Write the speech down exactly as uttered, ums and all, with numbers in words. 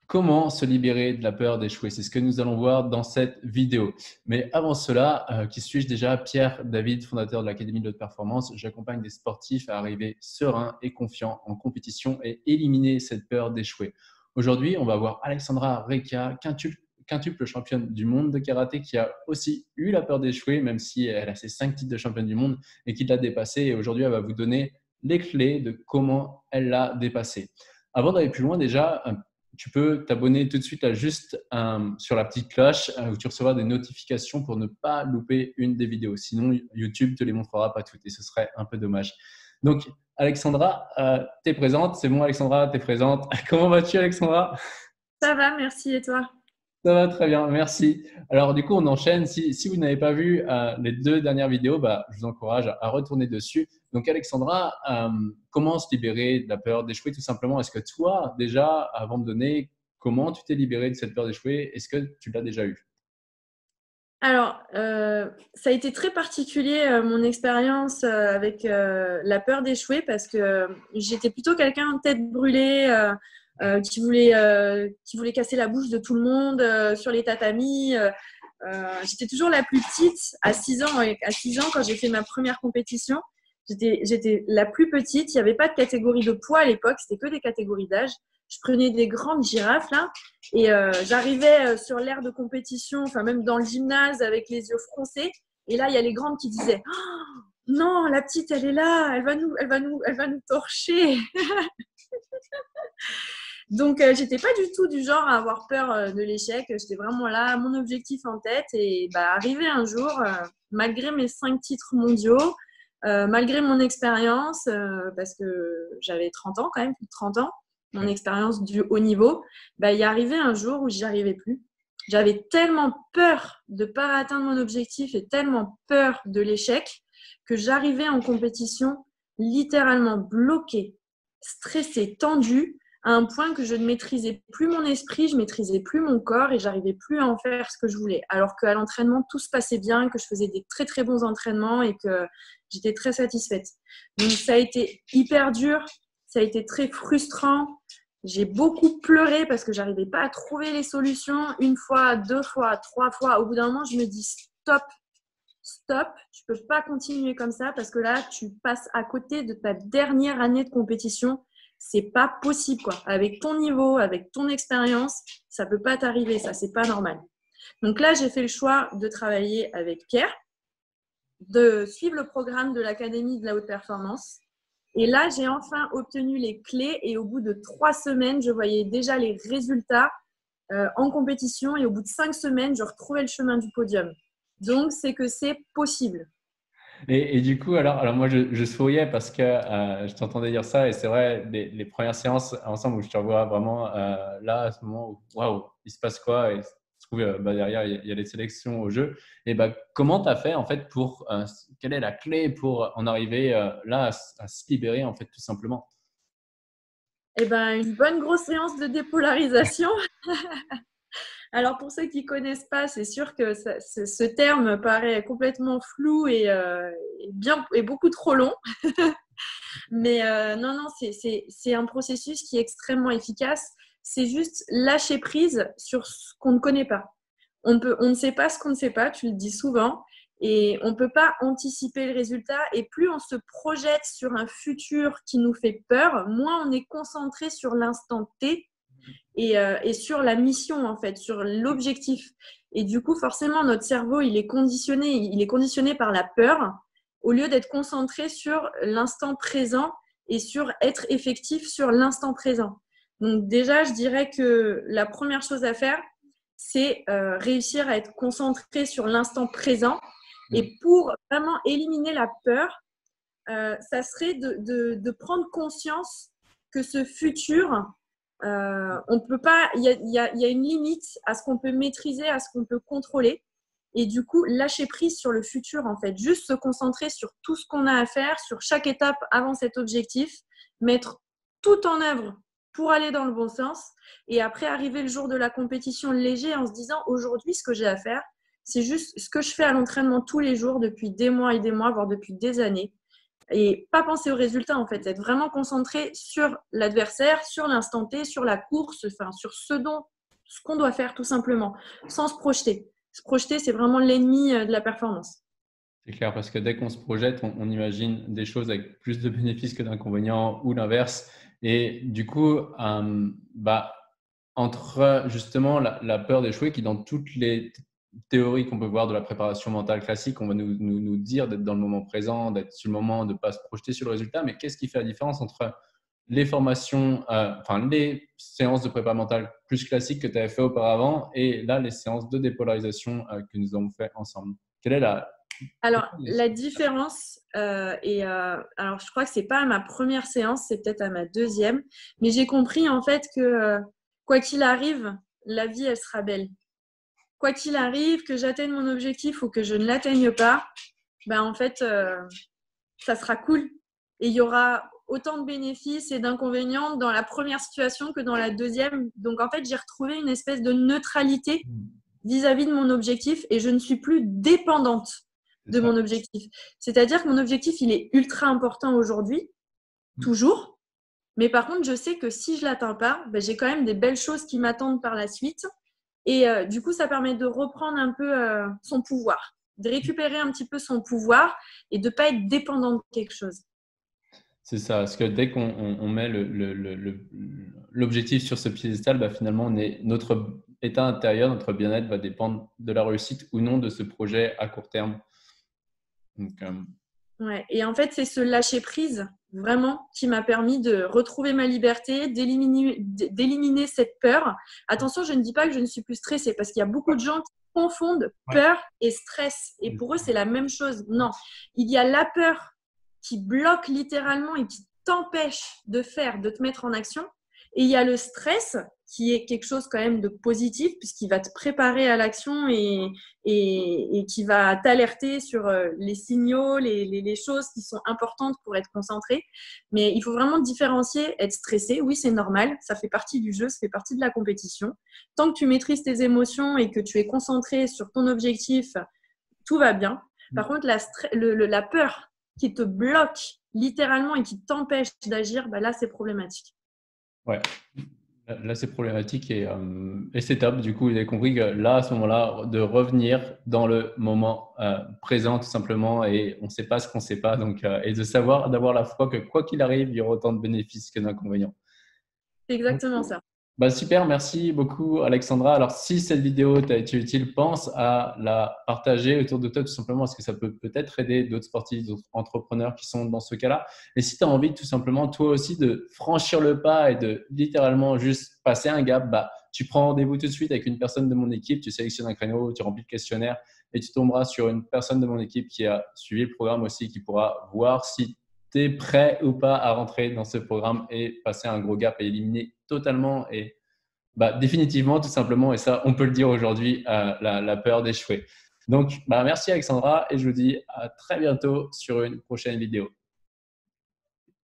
Comment se libérer de la peur d'échouer? C'est ce que nous allons voir dans cette vidéo. Mais avant cela, euh, qui suis-je déjà? Pierre David, fondateur de l'Académie de l'Haute Performance. J'accompagne des sportifs à arriver sereins et confiants en compétition et éliminer cette peur d'échouer. Aujourd'hui, on va voir Alexandra Reca, quintuple, quintuple championne du monde de karaté, qui a aussi eu la peur d'échouer, même si elle a ses cinq titres de championne du monde et qui l'a dépassé. Et aujourd'hui, elle va vous donner les clés de comment elle l'a dépassé. Avant d'aller plus loin, déjà, un tu peux t'abonner tout de suite à juste euh, sur la petite cloche euh, où tu recevras des notifications pour ne pas louper une des vidéos. Sinon, YouTube ne te les montrera pas toutes et ce serait un peu dommage. Donc, Alexandra, euh, tu es présente. C'est bon, Alexandra, tu es présente. Comment vas-tu, Alexandra? Ça va, merci. Et toi? Ça va très bien, merci. Alors, du coup, on enchaîne. Si, si vous n'avez pas vu euh, les deux dernières vidéos, bah, je vous encourage à, à retourner dessus. Donc, Alexandra, euh, comment se libérer de la peur d'échouer tout simplement? Est-ce que toi, déjà, avant de donner, comment tu t'es libérée de cette peur d'échouer? Est-ce que tu l'as déjà eu? Alors, euh, ça a été très particulier, euh, mon expérience euh, avec euh, la peur d'échouer, parce que euh, j'étais plutôt quelqu'un tête brûlée, euh, euh, qui voulait, euh, qui voulait casser la bouche de tout le monde euh, sur les tatamis. Euh, euh, j'étais toujours la plus petite à six ans. Et à six ans, quand j'ai fait ma première compétition, j'étais, j'étais la plus petite. Il n'y avait pas de catégorie de poids à l'époque, c'était que des catégories d'âge. Je prenais des grandes girafes là. Et euh, j'arrivais euh, sur l'aire de compétition, enfin même dans le gymnase avec les yeux froncés. Et là, il y a les grandes qui disaient oh, non, la petite, elle est là, elle va nous, elle va nous, elle va nous torcher. Donc, euh, j'étais pas du tout du genre à avoir peur euh, de l'échec. J'étais vraiment là, mon objectif en tête. Et bah, arrivé un jour, euh, malgré mes cinq titres mondiaux, euh, malgré mon expérience, euh, parce que j'avais trente ans quand même, plus de trente ans, mon expérience du haut niveau, bah, il y arrivait un jour où j'y arrivais plus. J'avais tellement peur de ne pas atteindre mon objectif et tellement peur de l'échec que j'arrivais en compétition littéralement bloquée, stressée, tendue, à un point que je ne maîtrisais plus mon esprit, je ne maîtrisais plus mon corps et j'arrivais plus à en faire ce que je voulais. Alors qu'à l'entraînement, tout se passait bien, que je faisais des très très bons entraînements et que j'étais très satisfaite. Donc ça a été hyper dur, ça a été très frustrant. J'ai beaucoup pleuré parce que j'arrivais pas à trouver les solutions. Une fois, deux fois, trois fois. Au bout d'un moment, je me dis stop, stop. Tu peux pas continuer comme ça parce que là, tu passes à côté de ta dernière année de compétition. C'est pas possible, quoi. Avec ton niveau, avec ton expérience, ça peut pas t'arriver. Ça, c'est pas normal. Donc là, j'ai fait le choix de travailler avec Pierre, de suivre le programme de l'Académie de la haute performance. Et là, j'ai enfin obtenu les clés et au bout de trois semaines, je voyais déjà les résultats euh, en compétition et au bout de cinq semaines, je retrouvais le chemin du podium. Donc, c'est que c'est possible. Et, et du coup, alors, alors moi, je, je souriais parce que euh, je t'entendais dire ça et c'est vrai, les, les premières séances ensemble où je te revois vraiment euh, là, à ce moment où, waouh, il se passe quoi? Et je trouve euh, bah, derrière, il y, a, il y a les sélections au jeu. Et bah, comment tu as fait en fait pour, euh, quelle est la clé pour en arriver euh, là à, à se libérer en fait tout simplement? Eh ben, une bonne grosse séance de dépolarisation. Alors, pour ceux qui ne connaissent pas, c'est sûr que ça, ce, ce terme paraît complètement flou et, euh, et, bien, et beaucoup trop long. Mais euh, non, non, c'est un processus qui est extrêmement efficace. C'est juste lâcher prise sur ce qu'on ne connaît pas. On, peut, on ne sait pas ce qu'on ne sait pas, tu le dis souvent, et on ne peut pas anticiper le résultat. Et plus on se projette sur un futur qui nous fait peur, moins on est concentré sur l'instant T et, euh, et sur la mission, en fait, sur l'objectif. Et du coup, forcément, notre cerveau, il est conditionné, il est conditionné par la peur au lieu d'être concentré sur l'instant présent et sur être effectif sur l'instant présent. Donc déjà, je dirais que la première chose à faire, c'est euh, réussir à être concentré sur l'instant présent. Et pour vraiment éliminer la peur, euh, ça serait de, de, de prendre conscience que ce futur, euh, on peut pas, il y a, y, a, y a une limite à ce qu'on peut maîtriser, à ce qu'on peut contrôler. Et du coup, lâcher prise sur le futur, en fait. Juste se concentrer sur tout ce qu'on a à faire, sur chaque étape avant cet objectif, mettre tout en œuvre pour aller dans le bon sens. Et après, arriver le jour de la compétition léger en se disant, aujourd'hui, ce que j'ai à faire, c'est juste ce que je fais à l'entraînement tous les jours depuis des mois et des mois, voire depuis des années. et pas penser aux résultats en fait, être vraiment concentré sur l'adversaire, sur l'instant T, sur la course, enfin sur ce dont, ce qu'on doit faire tout simplement, sans se projeter. Se projeter, c'est vraiment l'ennemi de la performance. C'est clair, parce que dès qu'on se projette, on, on imagine des choses avec plus de bénéfices que d'inconvénients ou l'inverse. Et du coup, euh, bah, entre justement la, la peur d'échouer, qui dans toutes les théories qu'on peut voir de la préparation mentale classique, on va nous, nous, nous dire d'être dans le moment présent, d'être sur le moment, de ne pas se projeter sur le résultat. Mais qu'est-ce qui fait la différence entre les formations, euh, enfin les séances de prépa mentale plus classiques que tu avais fait auparavant et là, les séances de dépolarisation euh, que nous avons fait ensemble? Quelle est la Alors, la différence, euh, et euh, alors je crois que c'est pas à ma première séance, c'est peut-être à ma deuxième, mais j'ai compris en fait que euh, quoi qu'il arrive, la vie, elle sera belle. Quoi qu'il arrive, que j'atteigne mon objectif ou que je ne l'atteigne pas, ben en fait, euh, ça sera cool. Et il y aura autant de bénéfices et d'inconvénients dans la première situation que dans la deuxième. Donc, en fait, j'ai retrouvé une espèce de neutralité vis-à-vis de mon objectif et je ne suis plus dépendante de mon objectif. C'est-à-dire que mon objectif, il est ultra important aujourd'hui, toujours. Mais par contre, je sais que si je ne l'atteins pas, ben, j'ai quand même des belles choses qui m'attendent par la suite. Et euh, du coup, ça permet de reprendre un peu euh, son pouvoir, de récupérer un petit peu son pouvoir et de ne pas être dépendant de quelque chose. C'est ça, parce que dès qu'on on, on met le, le, le, l'objectif sur ce piédestal, bah finalement, on est, notre état intérieur, notre bien-être va dépendre de la réussite ou non de ce projet à court terme. Donc, euh... ouais, et en fait, c'est ce lâcher-prise vraiment qui m'a permis de retrouver ma liberté, d'éliminer, d'éliminer cette peur. Attention, je ne dis pas que je ne suis plus stressée parce qu'il y a beaucoup de gens qui confondent peur et stress. Et pour eux, c'est la même chose. Non, il y a la peur qui bloque littéralement et qui t'empêche de faire, de te mettre en action. Et il y a le stress qui est quelque chose quand même de positif puisqu'il va te préparer à l'action et, et, et qui va t'alerter sur les signaux, les, les, les choses qui sont importantes pour être concentré. Mais il faut vraiment différencier, être stressé, oui c'est normal, ça fait partie du jeu, ça fait partie de la compétition. Tant que tu maîtrises tes émotions et que tu es concentré sur ton objectif, tout va bien. Par contre, la, le, le, la peur qui te bloque littéralement et qui t'empêche d'agir, bah là, c'est problématique. Ouais, là, c'est problématique et, euh, et c'est top. Du coup, vous avez compris que là, à ce moment-là, de revenir dans le moment euh, présent, tout simplement, et on ne sait pas ce qu'on ne sait pas. Donc, euh, et de savoir, d'avoir la foi que quoi qu'il arrive, il y aura autant de bénéfices que d'inconvénients. C'est exactement ça. Bah super, merci beaucoup Alexandra. Alors si cette vidéo t'a été utile, pense à la partager autour de toi tout simplement parce que ça peut peut-être aider d'autres sportifs, d'autres entrepreneurs qui sont dans ce cas-là. Et si tu as envie tout simplement toi aussi de franchir le pas et de littéralement juste passer un gap, bah, tu prends rendez-vous tout de suite avec une personne de mon équipe, tu sélectionnes un créneau, tu remplis le questionnaire et tu tomberas sur une personne de mon équipe qui a suivi le programme aussi, qui pourra voir si tu es prêt ou pas à rentrer dans ce programme et passer un gros gap et éliminer totalement et bah, définitivement, tout simplement, et ça, on peut le dire aujourd'hui, euh, la, la peur d'échouer. Donc, bah, merci Alexandra et je vous dis à très bientôt sur une prochaine vidéo.